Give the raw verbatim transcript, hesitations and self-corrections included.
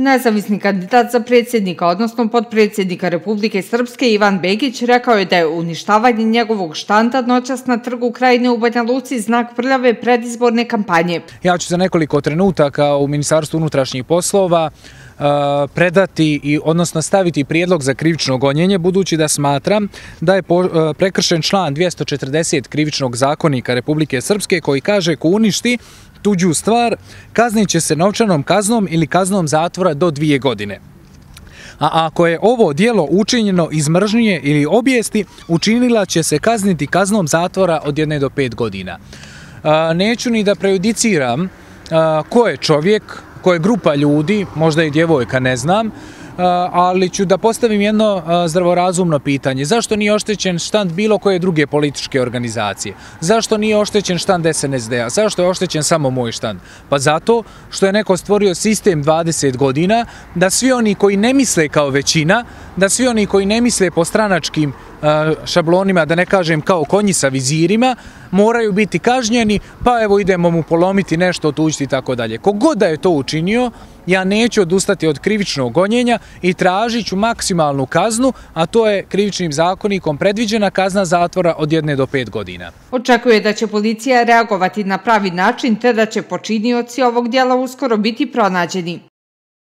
Nezavisni kandidat za predsjednika, odnosno potpredsjednika Republike Srpske Ivan Begić rekao je da je uništavanje njegovog štanda noćas na trgu Krajine u Banja Luci znak prljave predizborne kampanje. Ja ću za nekoliko trenutaka u Ministarstvu unutrašnjih poslova predati i odnosno staviti prijedlog za krivično gonjenje, budući da smatram da je prekršen član dvjesto četrdeset krivičnog zakonika Republike Srpske koji kaže ko uništi tuđu stvar kaznit će se novčanom kaznom ili kaznom zatvora do dvije godine. A ako je ovo djelo učinjeno iz mržnje ili obijesti, učinila će se kazniti kaznom zatvora od jedne do pet godina. Neću ni da prejudiciram ko je čovjek, ko je grupa ljudi, možda i djevojka, ne znam, ali ću da postavim jedno zdravorazumno pitanje. Zašto nije oštećen štand bilo koje druge političke organizacije? Zašto nije oštećen štand S N S D-a? Zašto je oštećen samo moj štand? Pa zato što je neko stvorio sistem dvadeset godina da svi oni koji ne misle kao većina, da svi oni koji ne misle po stranačkim šablonima, da ne kažem kao konji sa vizirima, moraju biti kažnjeni, pa evo idemo mu polomiti nešto, otuđiti i tako dalje. Kogod da je to učinio, ja neću odustati od krivičnog gonjenja i tražit ću maksimalnu kaznu, a to je krivičnim zakonikom predviđena kazna zatvora od jedne do pet godina. Očekuje da će policija reagovati na pravi način te da će počinioci ovog djela uskoro biti pronađeni.